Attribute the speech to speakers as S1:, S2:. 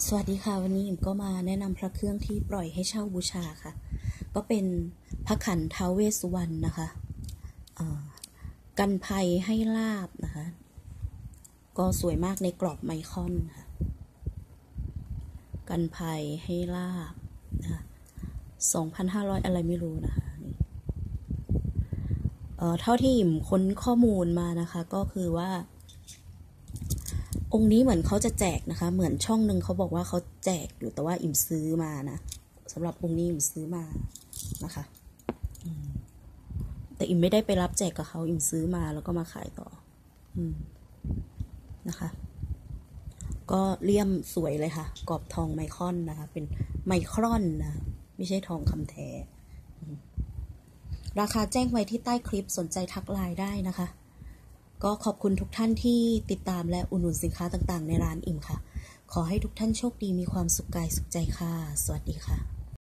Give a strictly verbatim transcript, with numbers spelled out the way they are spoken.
S1: สวัสดีค่ะวันนี้อิมก็มาแนะนำพระเครื่องที่ปล่อยให้เช่าบูชาค่ะก็เป็นพระขันท้าวเวสสุวรรณนะคะกันภัยให้ลาบนะคะก็สวยมากในกรอบไมคอนค่ะกันภัยให้ลาบนะคะสองพันห้าร้อยอะไรไม่รู้นะคะเอ่อเท่าที่อิมค้นข้อมูลมานะคะก็คือว่าองค์นี้เหมือนเขาจะแจกนะคะเหมือนช่องหนึ่งเขาบอกว่าเขาแจกอยู่แต่ว่าอิมซื้อมานะสำหรับองค์นี้อิมซื้อมานะคะแต่อิมไม่ได้ไปรับแจกกับเขาอิมซื้อมาแล้วก็มาขายต่อนะคะก็เลี่ยมสวยเลยค่ะกรอบทองไมครอนนะคะเป็นไมครอนนะไม่ใช่ทองคำแท้ราคาแจ้งไว้ที่ใต้คลิปสนใจทักไลน์ได้นะคะก็ขอบคุณทุกท่านที่ติดตามและอุดหนุนสินค้าต่างๆในร้านอิ่มค่ะขอให้ทุกท่านโชคดีมีความสุขกายสุขใจค่ะสวัสดีค่ะ